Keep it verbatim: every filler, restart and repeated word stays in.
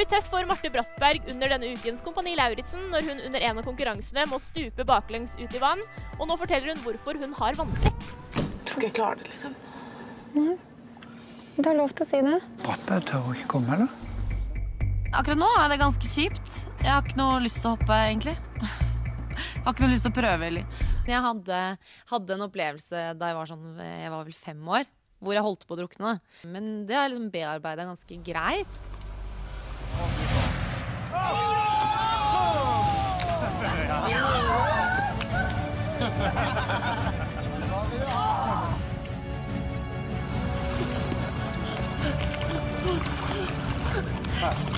blir tøft for Marte Brattberg under denne ukens Kompani Lauritzen når hun under en av konkurransene må stupe baklengs ut i vann, og nå forteller hun hvorfor hun har vannskrekk. Jeg tror ikke jeg klarer det, liksom. Nei. Du har lov til å si det. Brattberg tør ikke komme, eller? Akkurat nå er det ganske kjipt. Jeg har ikke noe lyst til å hoppe, egentlig. Jeg har ikke noe lyst til å prøve, eller? Jeg hadde, hadde en opplevelse da jeg var sånn, jeg var vel fem år, hvor jeg holdt på å drukne. Men det har jeg liksom bearbeidet ganske greit. Ja.